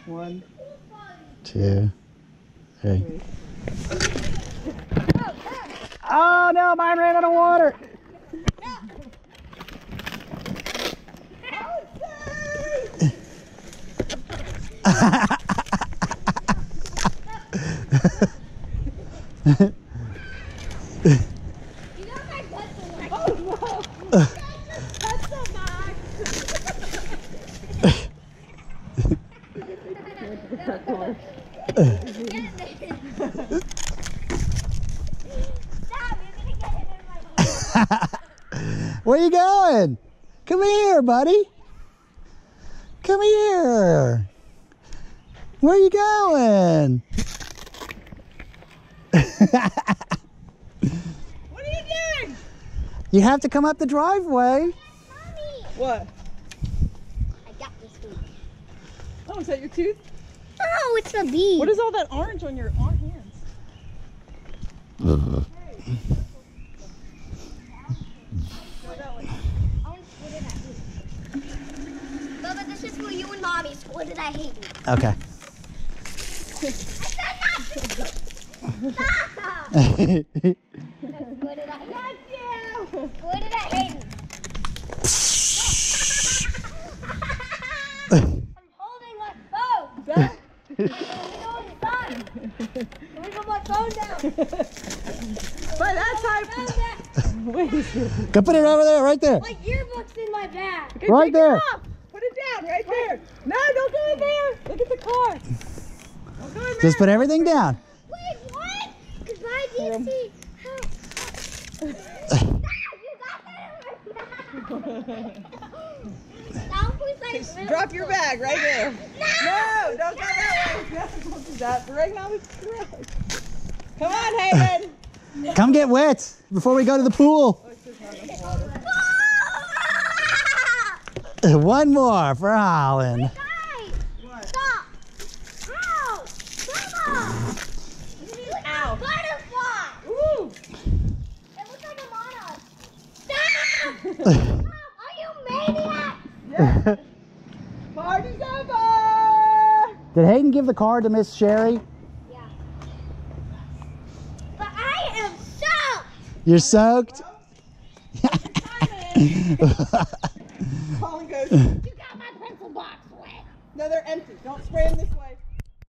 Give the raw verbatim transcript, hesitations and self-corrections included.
One, two, three. Oh no, mine ran out of water. Where you going? Come here, buddy. Come here. Where you going? what are you doing? You have to come up the driveway. Mommy. What? I got this tooth. Oh, is that your tooth? Oh, it's a bee. What is all that orange on your on hands? Uh-huh. Bubba, this is for you and Mommy. What did I hate? Okay. Stop! What did I hate? What did I hate? I'm holding my phone. I'm holding my phone my phone down. By that time. Wait. Go put it over there, right there. My yearbook's in my bag. Okay, Right take there. It off. Put it down right there. No, don't go in there. Look at the car. Don't go in there. Just put everything down. Wait, what? Because my D C. You got that in my bag. Drop your bag right there. No! No, don't go that way. No, don't do that. Right now it's correct. Come on, Hayden. Come get wet before we go to the pool. One more for Holland. Guys, stop. Ow. Mama. Look at Ow. a butterfly. Ooh. It looks like I'm on us. Stop. Stop. Are you maniac? Yeah. Party's over. Did Hayden give the card to Miss Sherry? Yeah. But I am soaked. You're soaked? Colin goes, You got my pencil box wet. no, they're empty. Don't spray them this way.